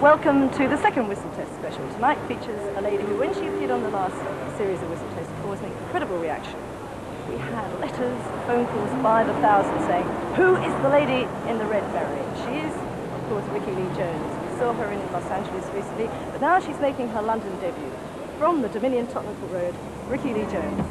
Welcome to the second Whistle Test special. Tonight features a lady who, when she appeared on the last series of Whistle Tests, caused an incredible reaction. We had letters, phone calls by the thousands saying, "Who is the lady in the red beret?" She is, of course, Rickie Lee Jones. We saw her in Los Angeles recently, but now she's making her London debut. From the Dominion Tottenham Court Road, Rickie Lee Jones.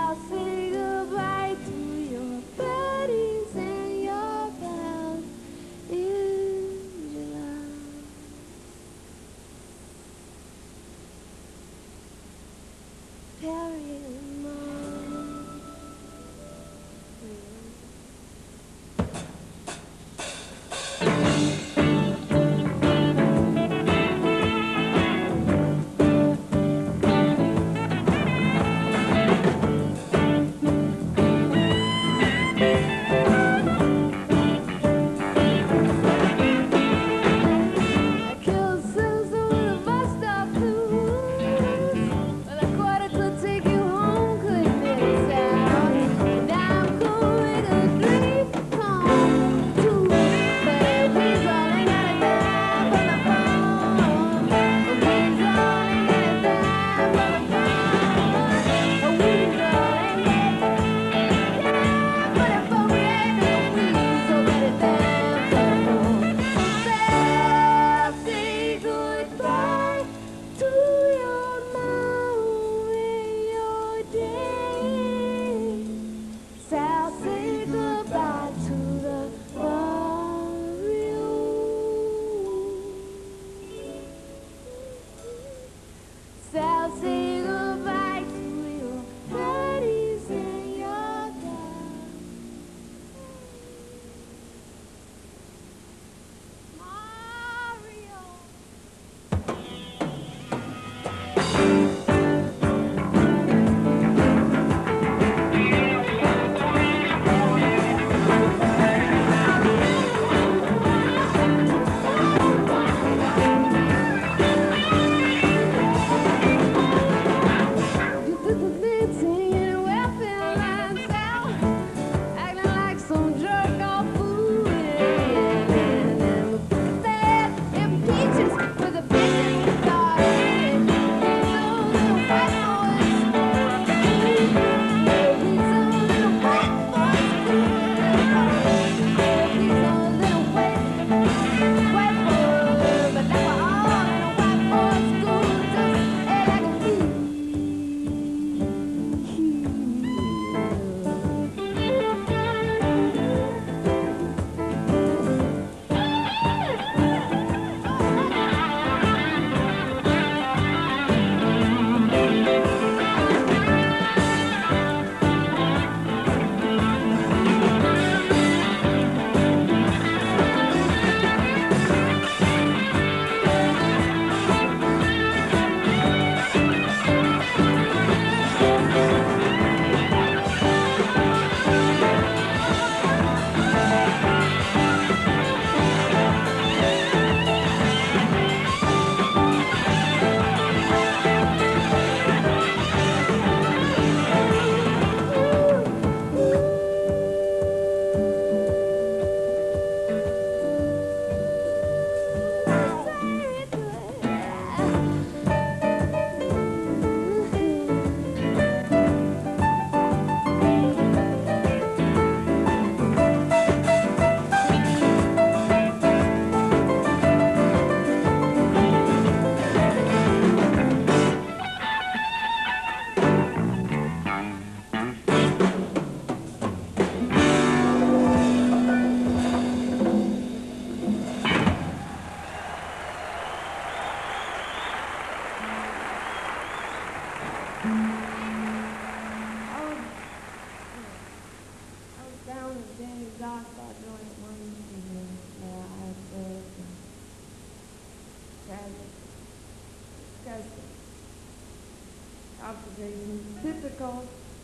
Observations typical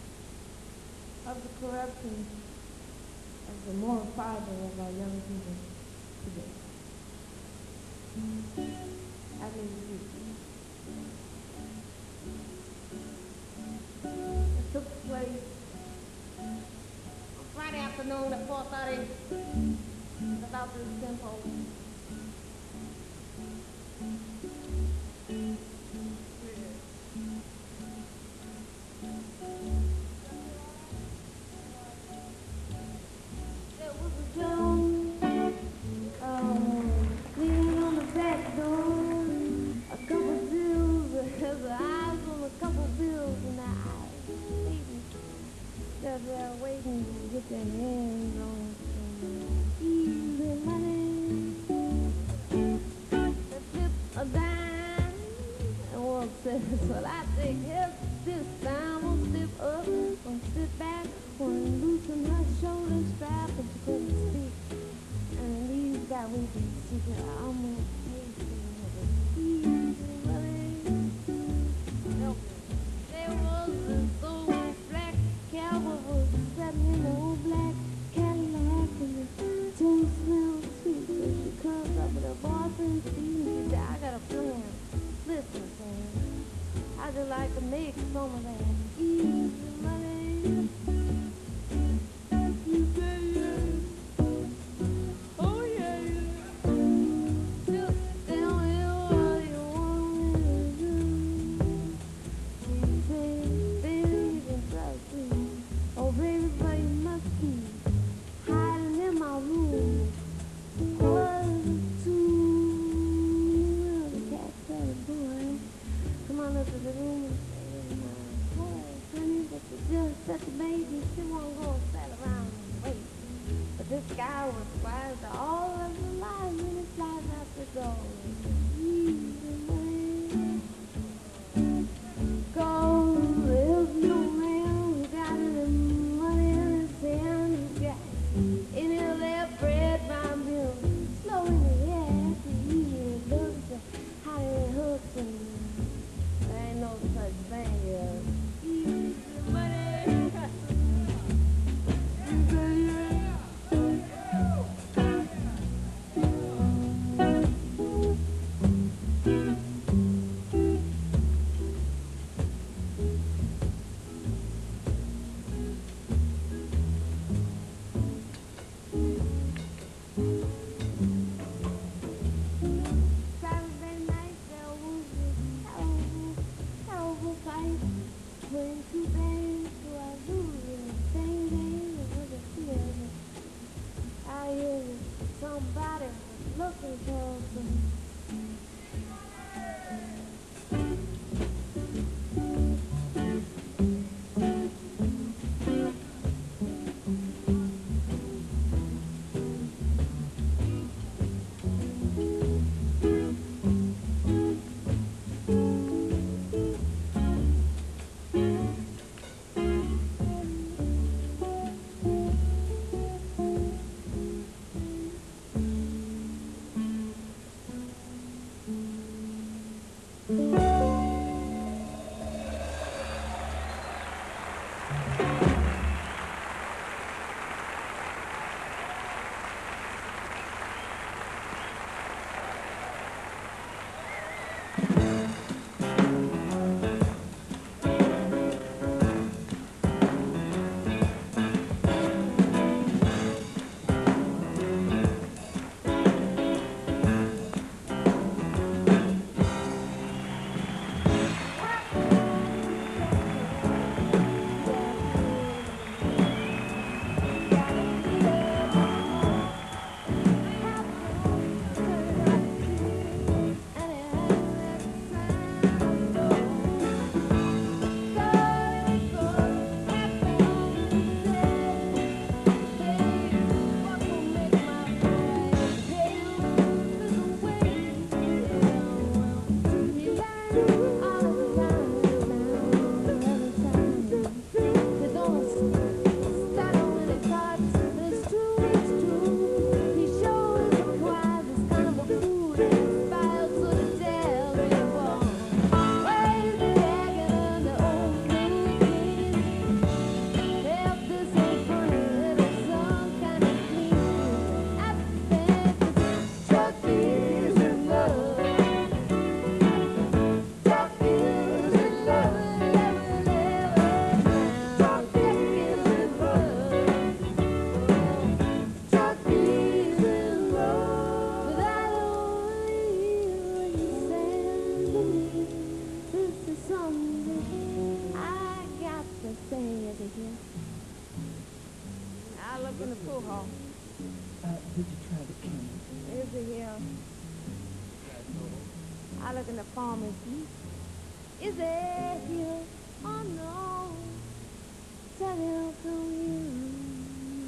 of the corruption of the moral fiber of our young people today. I mean, it took place on Friday afternoon at 4:30, about this tempo. put their hands on some easy money. They flip a dime, and one says, well, I take help this time. One step up, one step back, one loosen her shoulder strap, and she couldn't speak. And leaves that we can secret. I'm gonna pay for easy money. There was this old black cowboy was sitting in an old black Cadillac, and the tune smelled sweet. So she comes up with her boyfriend's feet, and she said, I got a plan. Listen, Sam, I just like to make some of that easy money. You say yes. Oh yeah, yeah. Just tell me what you want me to do. She said, baby, you can trust me. Oh, baby, but you must be hiding in my room. #2. The cat said, boy, come on up to the room and stay in my boy, honey, but you just such a baby. She won't go and sit around and wait. But this guy was wise to all of the lies in his life after door. Easy money. Go, there's no man who got any money in his hand, who got any of that bread by bill. Slow in the air, he looks at how it hooks, and there ain't no such thing as easy money. Saturday night there was a terrible fight between two bands who are losing the same game. It was a theater. I hear somebody was looking for some. Did you try the cane? Is it here? I look in the pharmacy. Is it here? Oh no. Tell me how come you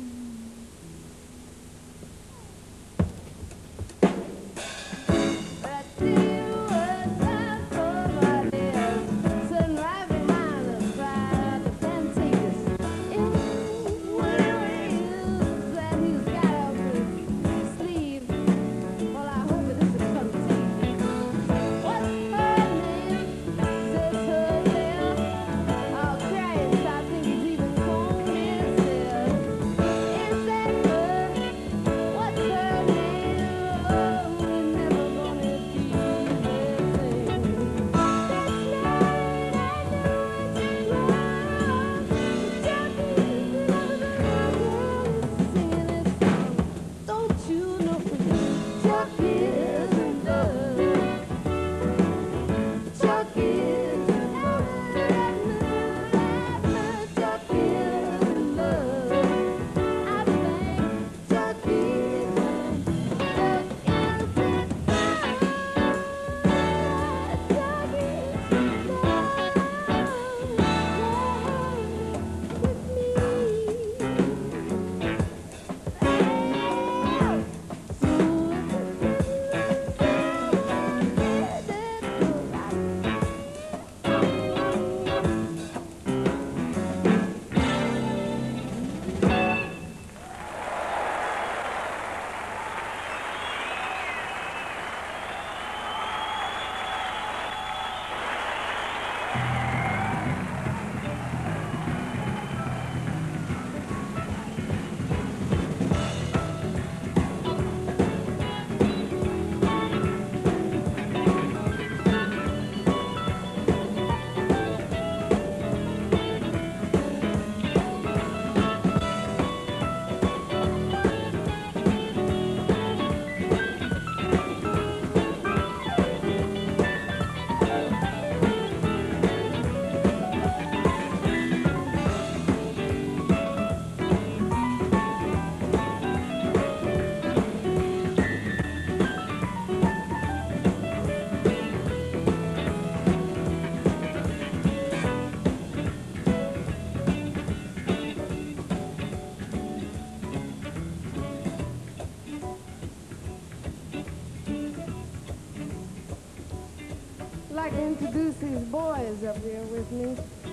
introduce these boys up here with me.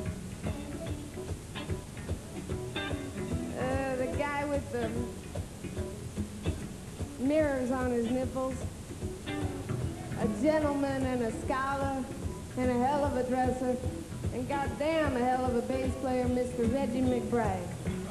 The guy with the mirrors on his nipples, a gentleman and a scholar, and a hell of a dresser, and goddamn a hell of a bass player, Mr. Reggie McBride.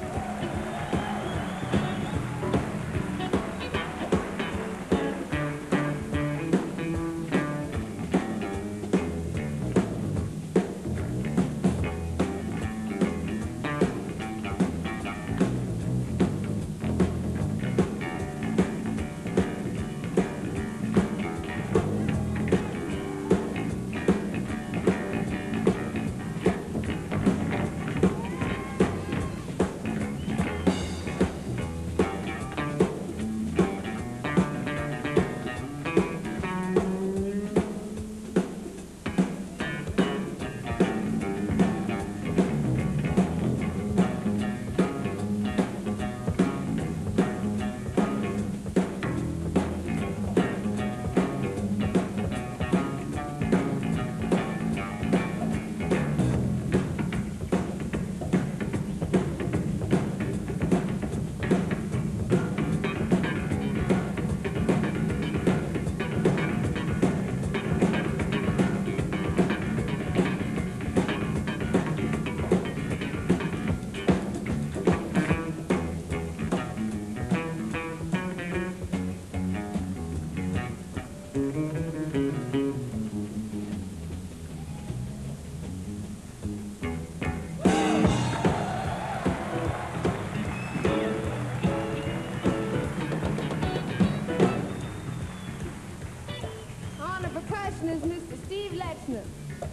Is Mr. Steve Lechner.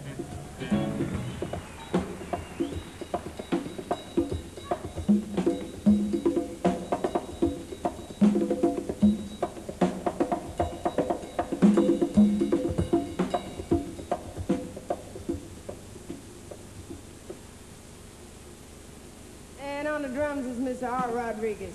And on the drums is Mr. Art Rodriguez.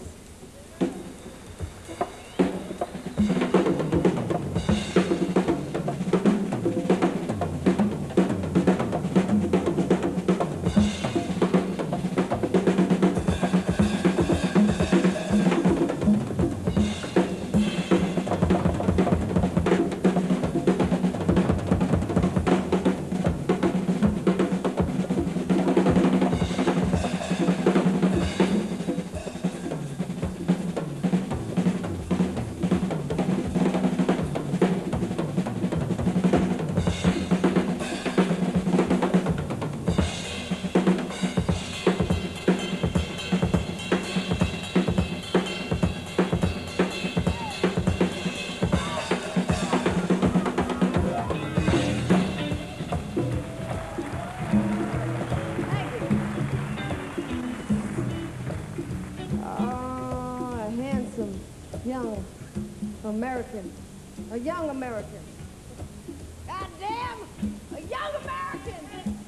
Young American. A young American. God damn! A young American!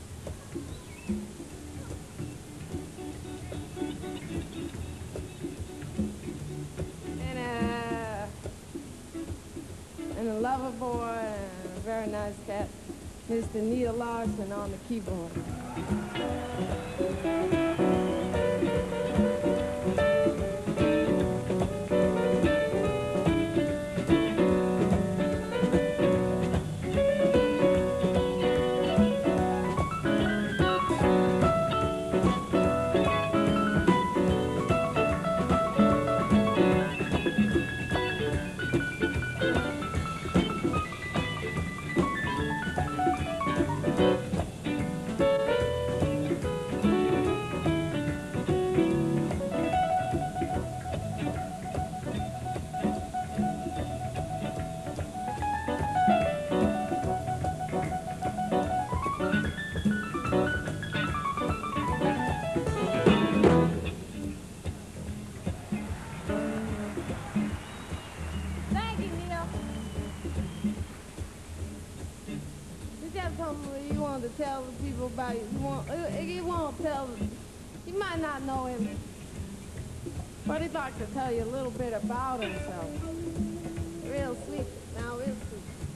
And a lover boy and a very nice cat, Mr. Neil Larson on the keyboard. You want to tell the people about you. You won't tell them. You might not know him, but he'd like to tell you a little bit about himself. Real sweet, now real sweet.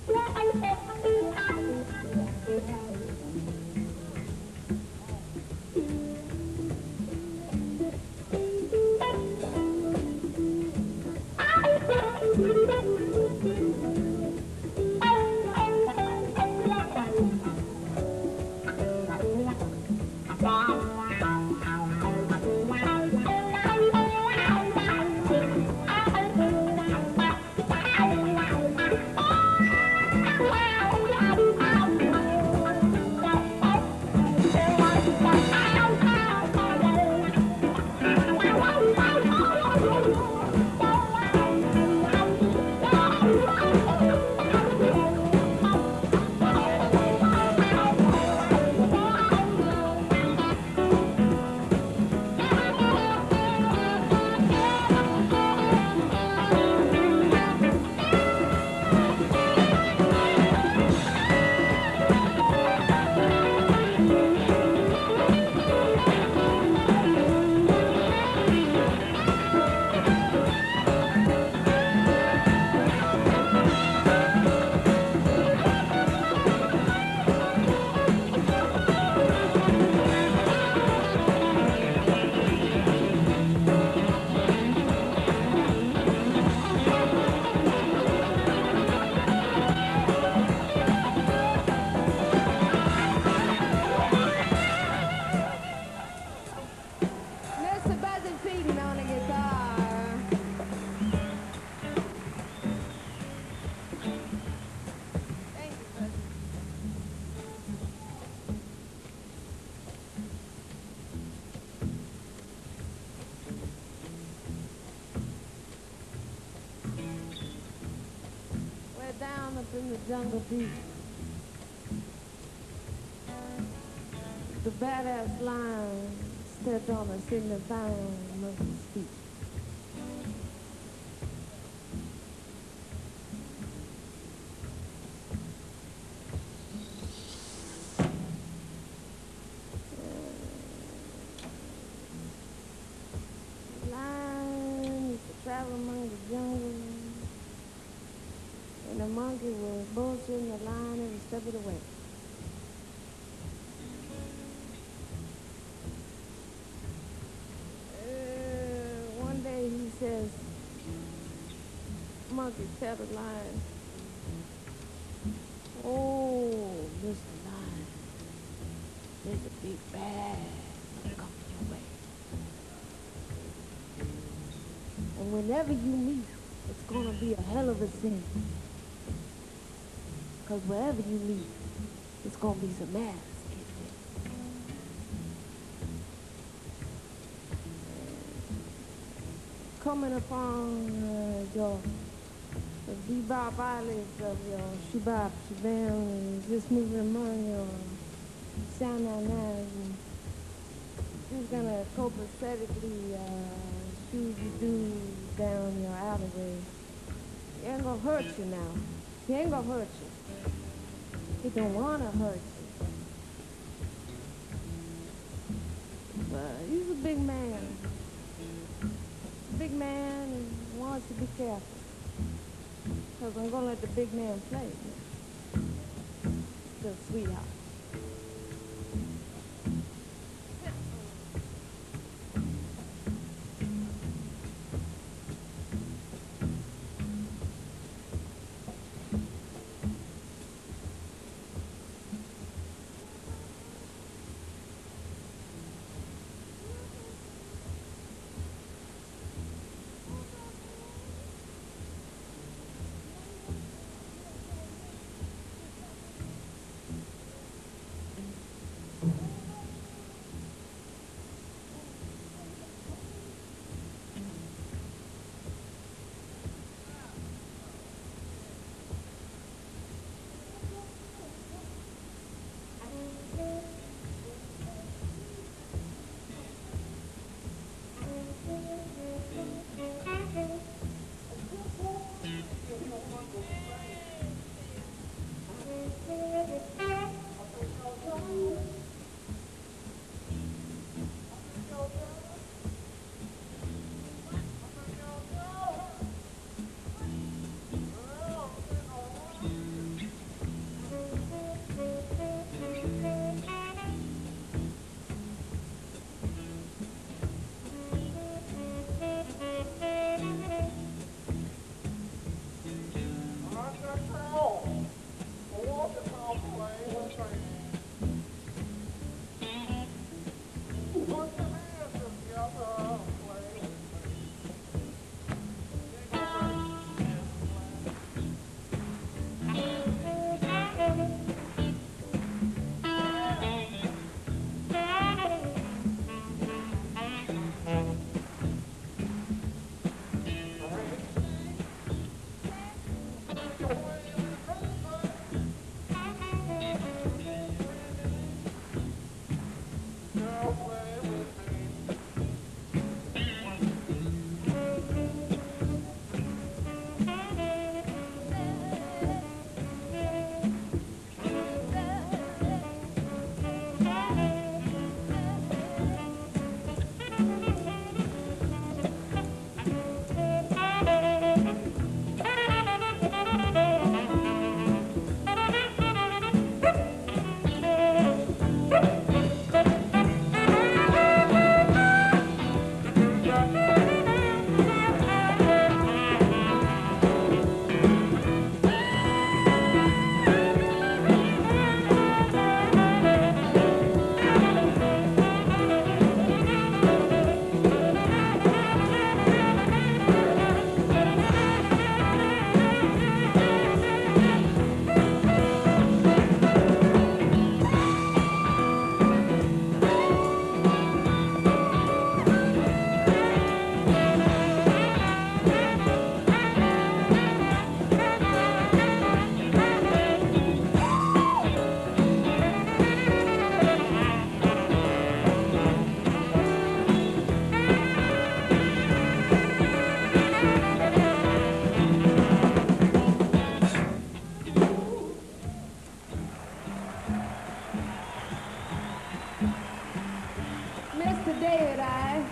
Mr. Buzzy Feeding on the guitar. Thank you, Buzzy. We're down up in the jungle deep. The badass lion stepped on a signifying monkey's feet. The lion used to travel among the jungle, and the monkey was bullshitting the lion every step of the way. One day he says, monkey tell the lion, "Oh, Mr. Lion, there's a big bear coming your way. And whenever you meet, it's gonna be a hell of a scene. Because wherever you meet, it's gonna be some ass kicking. Coming upon the bebop eyelids of your shebop, shabam, and just moving among your sound and just gonna copacetically shoo-you-doo down your alleyway. He ain't gonna hurt you now. He ain't gonna hurt you. He don't wanna hurt you. But he's a big man. Big man and wants to be careful. Because I'm gonna let the big man play. The sweetheart. Mr. David,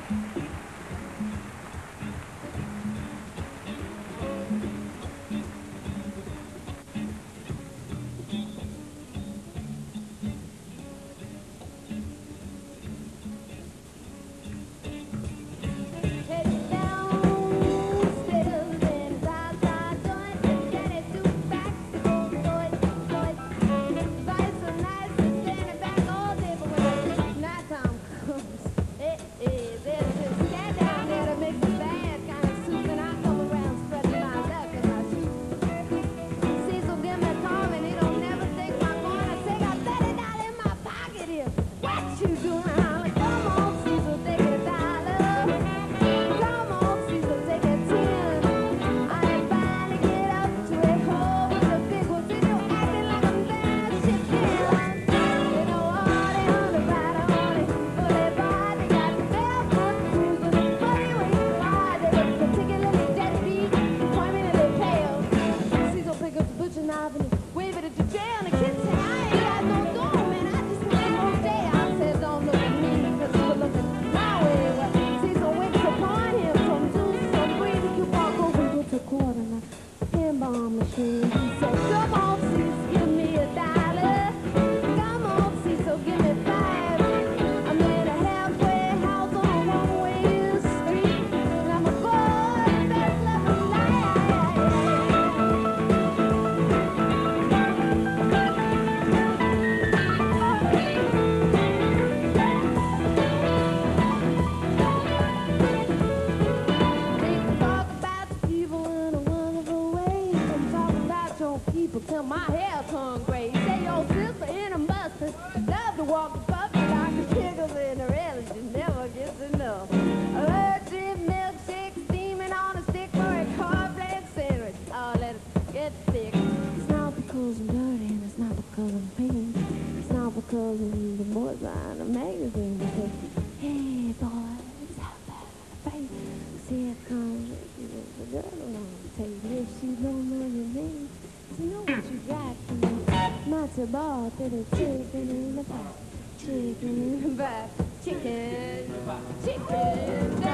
headed downstairs in his outside joint, Danny two back to go Vice so nice and standing back all day, but when nighttime comes, there's this cat down there that makes the band kind of soup, and I come around spreading my luck as I shoot. Cecil give me a call and he don't never take my coin. I say, got $30 in my pocket here. What you doing? Holler, come on, Cecil, take $1. Come on, Cecil, take $10. I finally get up to a hole with a big one. Cecil acting like I'm bad shit down. You know, honey, honey, right, honey. Bully boy, they got barefoot cruising. Funny way you ride, they look particularly deadbeat, poignantly pale. Cecil pick up the butcher knife and he wave it at the jail, and the kid say, I ain't got no door, man, I just want more day. I said, don't look at me, because you were looking my way. Well, Cecil waits upon him, some juice, some breed, and you walk over and put a quarter in a pinball machine. He said, come on, Cecil, give me $1. Come on, Cecil, give me 5. I'm in a halfway house on a one-way street, and I'm a boy, best love of life. They can talk about the people in a wonderful way. They talk about your people till my hair turn gray. Say your sister in a mustard love to walk the puppy like a chickens in a rally. She never gets enough. Allergic milkshake steaming on a stick for a cornflake sandwich. Oh, let it get thick. It's not because I'm dirty and it's not because I'm pink. It's not because of the boys behind the magazine. They say, hey boys, how about a face? See it comes, the girl along the table. If she don't know your name, you know what you got to me. Matcha ball to the chicken in the pot. Chicken in the pot. Chicken. Chicken.